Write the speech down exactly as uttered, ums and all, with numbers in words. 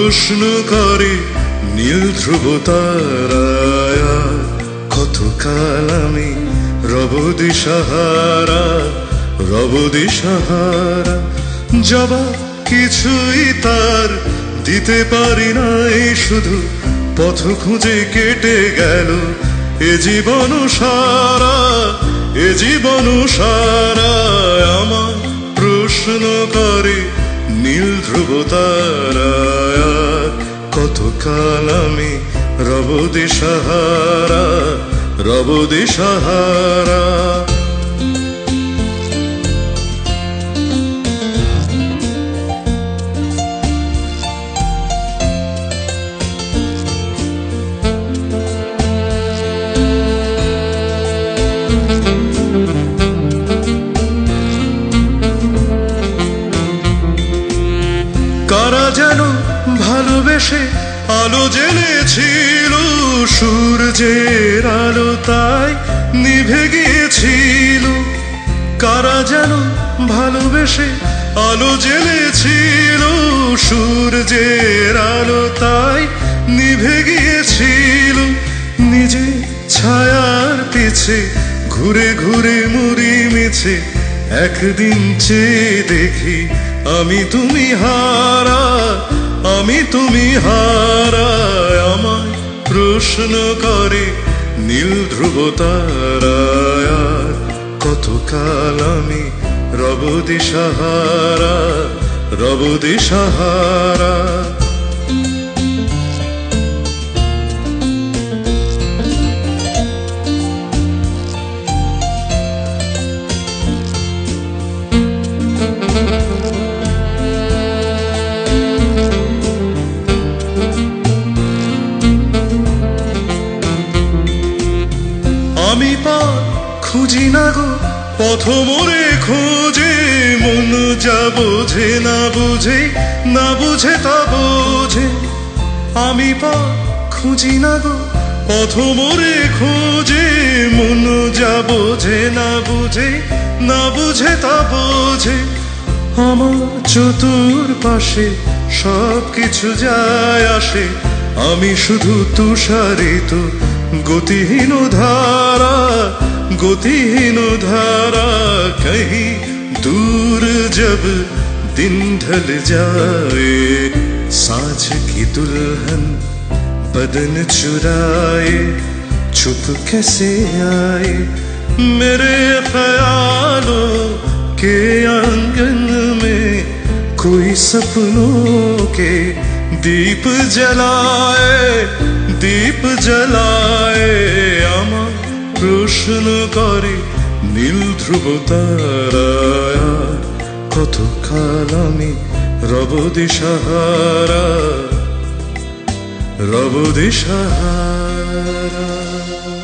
প্রশ্ন করে নীল ধ্রুব তারায়, কতকাল আমি রব দিশাহারা, রব দিশাহারা। জবাব কিছুই তার দিতে পারি নাই, শুধু পথ খুঁজে কেটে গেল এ জীবন সারা, এ জীবন সারা। আমার প্রশ্ন করে নীল ধ্রুব তারায়, কতকাল আমি রব দিশাহারা, রব দিশাহারা। কারা যেন ভালোবেসে আলো জ্বেলেছিল, সূর্যের আলো তাই নিভে গিয়েছিল। কারা যেন ভালোবেসে আলো জ্বেলেছিল, সূর্যের আলো তাই নিভে গিয়েছিল। নিজে ছায়ার পিছে ঘুরে ঘুরে মুড়ি মিছে, একদিন চেয়ে দেখি আমি তুমি হারা, আমি তুমি হারা। আমায় প্রশ্ন করে নীল ধ্রুব তারায়, কতকাল আমি রব দিশাহারা, রব দিশাহারা। আমি পা খুঁজি না গো পথ মোরে খোঁজে, মন যা বোঝে না বুঝে, না বুঝে তা বোঝে। আমি পা খুঁজি না গো পথ মোরে খোঁজে, মন যা বোঝে না বুঝে, না বুঝে তা বোঝে। আমার চতুর পাশে সব কিছু যায় আসে, আমি শুধু তুষারিত গতিহীন ধারা, गतिहीन धारा। कहीं दूर जब दिन ढल जाए, साँझ की दुल्हन बदन चुराए, छुप कैसे आए मेरे ख्यालों के आंगन में, कोई सपनों के दीप जलाए, दीप जलाए। আমার প্রশ্ন করে নীল ধ্রুব তারায়, কতকাল আমি রব দিশাহারা, রব দিশাহারা।